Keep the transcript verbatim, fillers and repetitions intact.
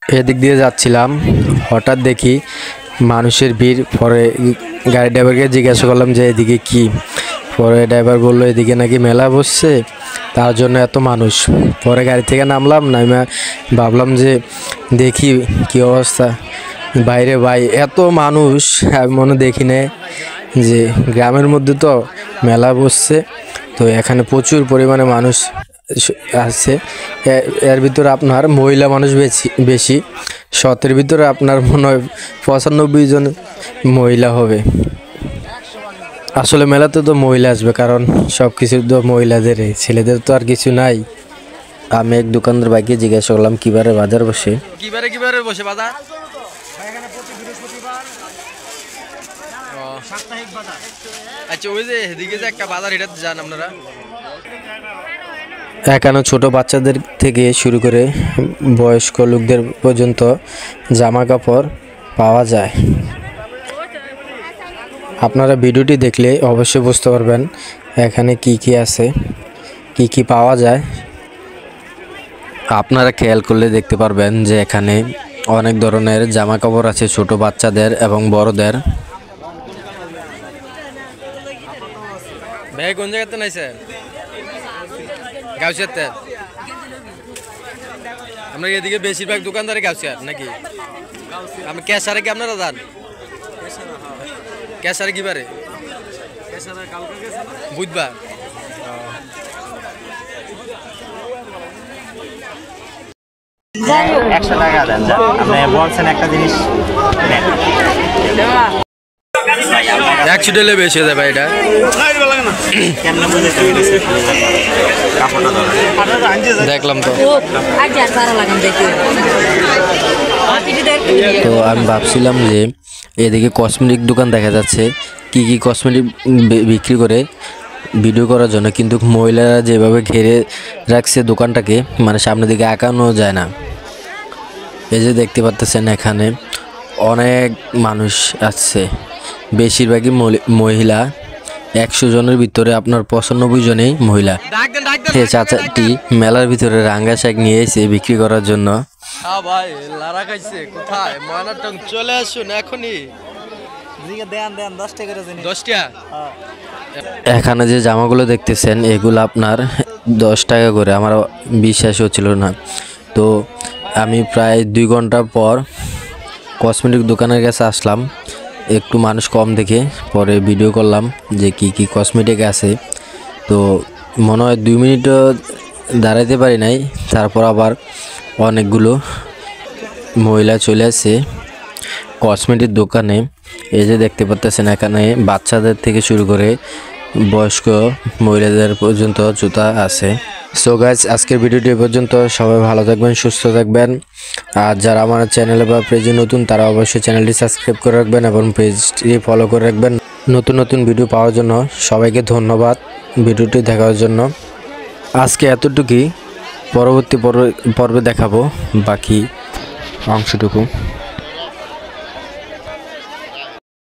এদিক দিয়ে যাচ্ছিলাম, হঠাৎ দেখি মানুষের ভিড়। পরে গাড়ি ড্রাইভারকে জিজ্ঞাসা করলাম যে এদিকে কি। পরে ড্রাইভার বললো এদিকে নাকি মেলা বসছে, তার জন্য এত মানুষ। পরে গাড়ি থেকে নামলাম, নামে ভাবলাম যে দেখি কি অবস্থা। বাইরে ভাই এত মানুষ আমি মনে দেখি না, যে গ্রামের মধ্যে তো মেলা বসছে, তো এখানে প্রচুর পরিমাণে মানুষ আছে। এর ভিতরে আপনার মহিলা মানুষ বেশি বেশি শতের ভিতরে আপনার মনে হয় পঁচানব্বই জন মহিলা হবে। আসলে মেলাতে তো মহিলা আসবে, কারণ সব কিছু তো মহিলাদের, ছেলেদের তো আর কিছু নাই। আমি এক দোকানদার ভাইকে জিজ্ঞাসা করলাম কিবারে বাজার বসে। কিবারে কিবারে বসে বাজার? আচ্ছা, ওই যে এদিকে যে একটা বাজার, এটা যান আপনারা? এখানে ছোট বাচ্চাদের থেকে শুরু করে বয়স্ক লোকদের পর্যন্ত জামা কাপড় পাওয়া যায়। আপনারা ভিডিওটি দেখলে অবশ্যই বুঝতে পারবেন এখানে কি কি আছে, কি কি পাওয়া যায়। আপনারা খেয়াল করলে দেখতে পারবেন যে এখানে অনেক ধরনের জামা কাপড় আছে, ছোট বাচ্চাদের এবং বড়দের। ভাই কোন জায়গাতে নাইছে? গাউসিয়াতে? আমরা এদিকে বেশিরভাগ দোকানদারে গাউসিয়ার নাকি? আমি ক্যাশারে কি আপনারা যান? ক্যাশারে কি বারে? বুধবার। একশো টাকা দেন, আপনি বলছেন একটা জিনিস একশো টাকা বেশি হয়ে যাবে এটা। দেখলাম তো। তো আমি ভাবছিলাম যে এদিকে কসমেটিক দোকান দেখা যাচ্ছে, কি কি কসমেটিক বিক্রি করে ভিডিও করার জন্য, কিন্তু মহিলারা যেভাবে ঘিরে রাখছে দোকানটাকে, মানে সামনের দিকে আঁকানো যায় না। এই যে দেখতে পাচ্ছেন এখানে অনেক মানুষ আসছে, বেশিরভাগই মহিলা। একশো জনের ভিতরে আপনার পঁচানব্বই জনেই মহিলা। এই চাচাটি মেলার ভিতরে রাঙ্গা শাক নিয়ে এসে বিক্রি করার জন্য। হ্যাঁ ভাই, লারা খাইছে কোথায়? ময়নাটং চলে আসুন এখনই। দশ টাকা। এখানে যে জামাগুলো দেখতেছেন এগুলো আপনার দশ টাকা করে। আমার বিশ্বাস হচ্ছিল না, তো আমি প্রায় দুই ঘন্টা পর কসমেটিক দোকানের কাছে আসলাম, একটু মানুষ কম দেখে। পরে ভিডিও করলাম যে কি কি কসমেটিক আছে। তো মনে হয় দুই মিনিটও দাঁড়াইতে পারি নাই, তারপর আবার অনেকগুলো মহিলা চলে আসছে কসমেটিক দোকানে। এই যে দেখতে পাচ্ছেন এখানে বাচ্চাদের থেকে শুরু করে বয়স্ক মহিলাদের পর্যন্ত জুতা আছে। সো গাইস, আজকের ভিডিওটি পর্যন্ত। সবাই ভালো থাকবেন, সুস্থ থাকবেন। আর যারা আমার চ্যানেলে বা পেজে নতুন, তারা অবশ্যই চ্যানেলটি সাবস্ক্রাইব করে রাখবেন এবং পেজটি ফলো করে রাখবেন নতুন নতুন ভিডিও পাওয়ার জন্য। সবাইকে ধন্যবাদ ভিডিওটি দেখার জন্য। আজকে এতটুকুই, পরবর্তী পর্বে দেখাবো বাকি অংশটুকু।